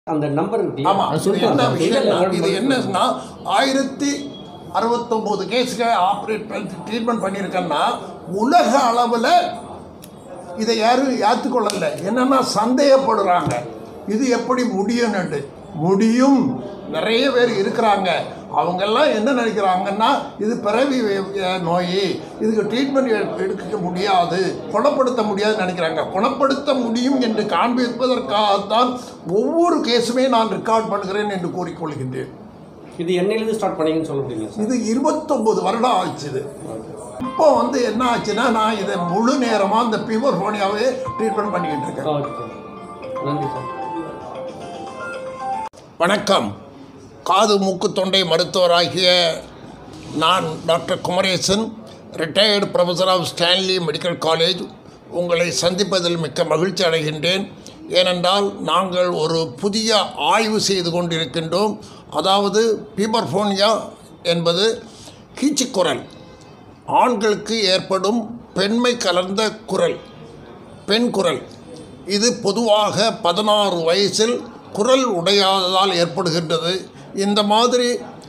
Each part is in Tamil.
அந்த நம்பர் ஆமாம். இது என்னன்னா 1069 கேஸுக்கு ட்ரீட்மெண்ட் பண்ணியிருக்கேன்னா உலக அளவில் இதை யாரும் ஏற்றுக்கொள்ளலை. என்னென்னா சந்தேகப்படுறாங்க இது எப்படி முடியும்னு. முடியும், நிறைய பேர் இருக்கிறாங்க. அவங்கெல்லாம் என்ன நினைக்கிறாங்கன்னா இது பிறவி நோய், இதுக்கு ட்ரீட்மெண்ட் எடுக்க முடியாது, குணப்படுத்த முடியாதுன்னு நினைக்கிறாங்க. குணப்படுத்த முடியும் என்று காண்பிப்பதற்காகத்தான் ஒவ்வொரு கேஸுமே நான் ரெக்கார்ட் பண்ணுகிறேன் என்று கூறிக்கொள்கின்றேன். இது என்னையிலேருந்து ஸ்டார்ட் பண்ணீங்கன்னு சொல்ல முடியுங்க? இது 29 வருடம் ஆச்சு. இது இப்போ என்ன ஆச்சுன்னா நான் இதை முழு நேரமாக இந்த பியூபர்ஃபோனியாவே ட்ரீட்மெண்ட் பண்ணிக்கிட்டு இருக்கேன். நன்றி சார். வணக்கம். காது மூக்கு தொண்டை மருத்துவராகிய நான் doctor Kumaresan, retired professor of Stanley medical college, உங்களை சந்திப்பதில் மிக்க மகிழ்ச்சி அடைகின்றேன். ஏனென்றால் நாங்கள் ஒரு புதிய ஆய்வு செய்து கொண்டிருக்கின்றோம். அதாவது பியூபர்ஃபோனியா என்பது கீச்சுக்குரல், ஆண்களுக்கு ஏற்படும் பெண்மை கலர்ந்த குரல், பெண் குரல். இது பொதுவாக 16 வயசில் குரல் உடையாததால் ஏற்படுகின்றது. இந்த மாதிரி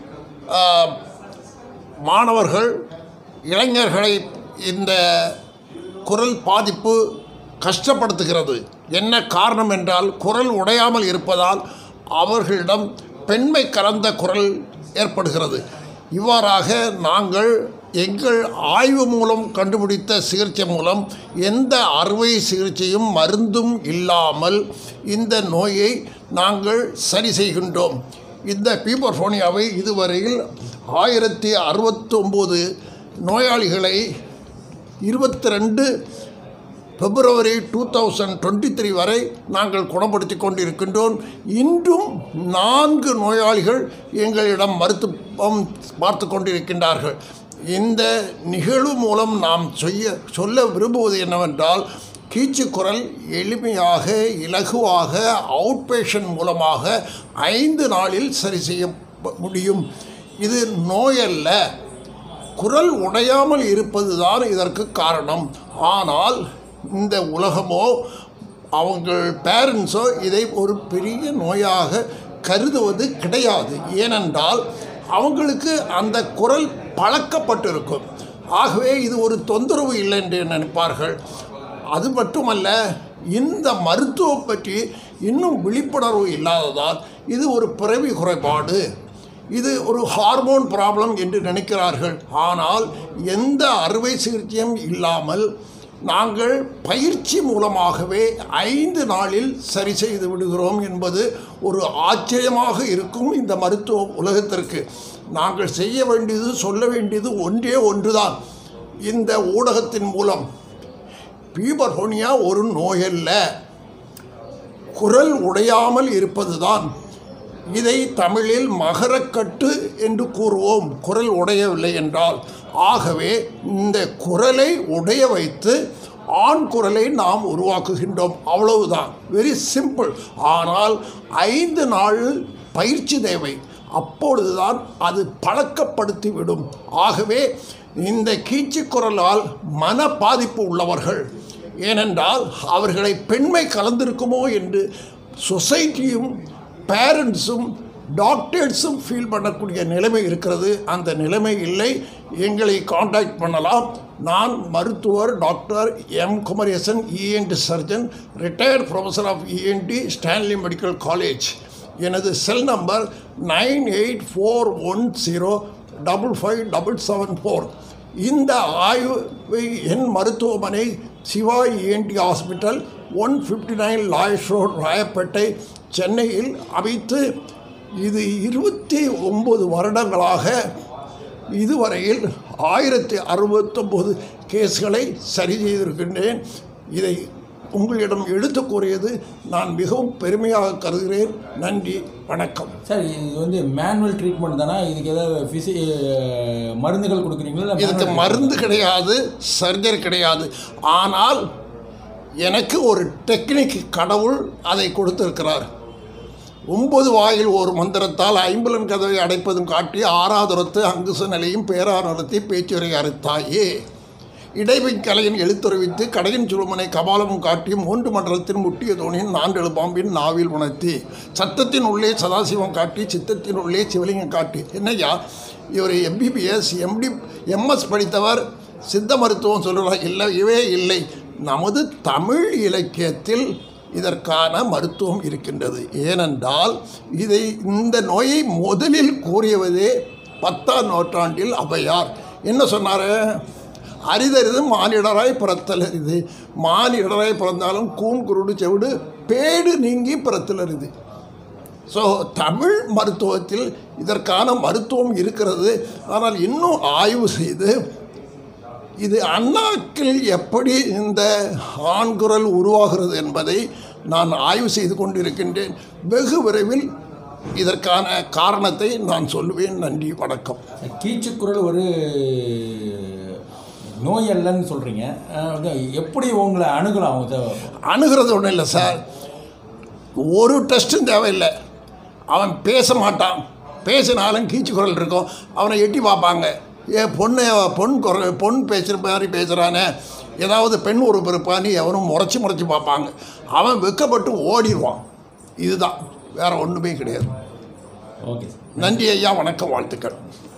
மாணவர்கள், இளைஞர்களை இந்த குரல் பாதிப்பு கஷ்டப்படுத்துகிறது. என்ன காரணம் என்றால் குரல் உடையாமல் இருப்பதால் அவர்களிடம் பெண்மை கலந்த குரல் ஏற்படுகிறது. இவ்வாறாக நாங்கள் எங்கள் ஆய்வு மூலம் கண்டுபிடித்த சிகிச்சை மூலம் எந்த அறுவை சிகிச்சையும் மருந்தும் இல்லாமல் இந்த நோயை நாங்கள் சரி செய்கின்றோம். இந்த பியூபர்ஃபோனியாவை இதுவரையில் 1069 நோயாளிகளை 22 பிப்ரவரி 2023 வரை நாங்கள் குணப்படுத்தி கொண்டிருக்கின்றோம். இன்றும் 4 நோயாளிகள் எங்களிடம் மருத்துவம் பார்த்து கொண்டிருக்கின்றார்கள். இந்த நிகழ்வு மூலம் நாம் சொல்ல விரும்புவது என்னவென்றால், கீச்சுக்குரல் எளிமையாக இலகுவாக அவுட் பேஷண்ட் மூலமாக 5 நாளில் சரி செய்ய முடியும். இது நோயல்ல, குரல் உடையாமல் இருப்பது தான் இதற்கு காரணம். ஆனால் இந்த உலகமோ அவங்கள் பேரண்ட்ஸோ இதை ஒரு பெரிய நோயாக கருதுவது கிடையாது. ஏனென்றால் அவங்களுக்கு அந்த குரல் பழக்கப்பட்டிருக்கும். ஆகவே இது ஒரு தொந்தரவு இல்லை என்று நினைப்பார்கள். அது மட்டுமல்ல, இந்த மருத்துவம் பற்றி இன்னும் விழிப்புணர்வு இல்லாததால் இது ஒரு பிறவி குறைபாடு, இது ஒரு ஹார்மோன் ப்ராப்ளம் என்று நினைக்கிறார்கள். ஆனால் எந்த அறுவை சிகிச்சையும் இல்லாமல் நாங்கள் பயிற்சி மூலமாகவே 5 நாளில் சரி செய்து விடுகிறோம் என்பது ஒரு ஆச்சரியமாக இருக்கும். இந்த மருத்துவ உலகத்திற்கு நாங்கள் செய்ய வேண்டியது, சொல்ல வேண்டியது ஒன்றே ஒன்றுதான். இந்த ஊடகத்தின் மூலம் பியூபர்ஃபோனியா ஒரு நோயல்ல, குரல் உடையாமல் இருப்பதுதான். இதை தமிழில் மகரக்கட்டு என்று கூறுவோம், குரல் உடையவில்லை என்றால். ஆகவே இந்த குரலை உடைய வைத்து ஆண் குரலை நாம் உருவாக்குகின்றோம், அவ்வளவுதான். Very simple. ஆனால் 5 நாள் பயிற்சி தேவை. அப்பொழுதுதான் அது பழக்கப்படுத்திவிடும். ஆகவே இந்த கீச்சுக்குரலால் மன பாதிப்பு உள்ளவர்கள், ஏனென்றால் அவர்களை பெண்மை கலந்திருக்குமோ என்று சொசைட்டியும் பேரண்ட்ஸும் டாக்டர்ஸும் ஃபீல் பண்ணக்கூடிய நிலைமை இருக்கிறது. அந்த நிலைமை இல்லை. எங்களை காண்டாக்ட் பண்ணலாம். நான் மருத்துவர் doctor M Kumaresan, ENT surgeon, retired professor of ENT, Stanley medical college. எனது செல் நம்பர் 9841055774. இந்த ஆய்வை என் மருத்துவமனை Siva ENT hospital, 159 lawyers road, Royapettah, சென்னையில் அமைத்து இது 29 வருடங்களாக இதுவரையில் 1069 கேஸ்களை சரி செய்திருக்கின்றேன். இதை உங்களிடம் எடுத்து கூறியது நான் மிகவும் பெருமையாக கருதுகிறேன். நன்றி, வணக்கம். சார், இது மேனுவல் ட்ரீட்மெண்ட் தானே? இதுக்கு ஏதாவது மருந்துகள் கொடுக்குறீங்களா? இதுக்கு மருந்து கிடையாது, சர்ஜரி கிடையாது. ஆனால் எனக்கு ஒரு டெக்னிக் கடவுள் அதை கொடுத்திருக்கிறார். 9 வாயில் ஒரு மந்திரத்தால் 50 கதவை அடைப்பதும் காட்டி 6ஆதுரத்து அங்குச நிலையும் பேரார் நடத்தி பேச்சுரை அறுத்தாயே. இடைவைக்கலையின் எழுத்துறவித்து கடையின் சுழுமனை கபாலமும் காட்டி மூன்று மண்டலத்தின் முட்டிய தோணியின் நான்கு பாம்பின் நாவில் உணர்த்தி சத்தத்தின் உள்ளே சதாசிவம் காட்டி சித்தத்தின் உள்ளே சிவலிங்கம் காட்டி. என்னையா இவர் எம்பிபிஎஸ் எம்டி எம்எஸ் படித்தவர், சித்த மருத்துவம் சொல்கிறார். இல்லவே இல்லை, நமது தமிழ் இலக்கியத்தில் இதற்கான மருத்துவம் இருக்கின்றது. ஏனென்றால் இந்த நோயை முதலில் கூறியவதே 10ஆம் நூற்றாண்டில் ஔவையார். என்ன சொன்னார்? அரிதறிது மானிடராய் பிறத்தல் அரிது, மானிடராய் பிறந்தாலும் கூன் குருடு செவிடு பேடு நீங்கி பிறத்தல் அரிது. ஸோ தமிழ் மருத்துவத்தில் இதற்கான மருத்துவம் இருக்கிறது. ஆனால் இன்னும் ஆய்வு செய்து இது அண்ணாக்கில் எப்படி இந்த ஆண்குரல் உருவாகிறது என்பதை நான் ஆய்வு செய்து கொண்டிருக்கின்றேன். வெகு விரைவில் இதற்கான காரணத்தை நான் சொல்லுவேன். நன்றி, வணக்கம். கீச்சுக்குரல் ஒரு நோய் அல்லன்னு சொல்கிறீங்க, எப்படி உங்களை அணுகலாம்? அணுகிறது ஒன்றும் இல்லை சார், ஒரு டெஸ்ட்டும் தேவையில்லை. அவன் பேச மாட்டான், பேசினாலும் கீச்சுக்குரல் இருக்கும். அவனை எட்டி பார்ப்பாங்க, பொன் பேசுகிற மாதிரி பேசுகிறானே, ஏதாவது பெண் ஒரு பிறப்பான்னு எவனும் முறைச்சி பார்ப்பாங்க. அவன் வெக்கப்பட்டு ஓடிடுவான். இதுதான், வேறு ஒன்றுமே கிடையாது. ஓகே, நன்றி ஐயா, வணக்கம், வாழ்த்துக்கள்.